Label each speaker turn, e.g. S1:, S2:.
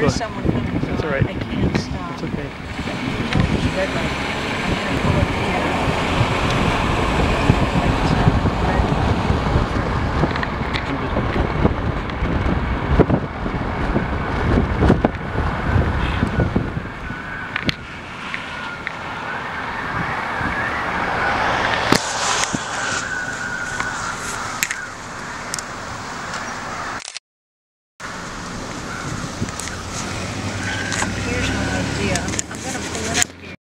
S1: is someone coming.
S2: That's all right.
S1: I can't stop.
S2: It's okay.
S1: Red light.